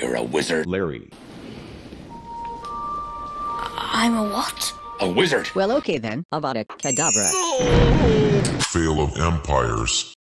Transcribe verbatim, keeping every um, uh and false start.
You're a wizard. Larry. I'm a what? A wizard. Well, okay then. Avada Kedavra. Fail of Empires.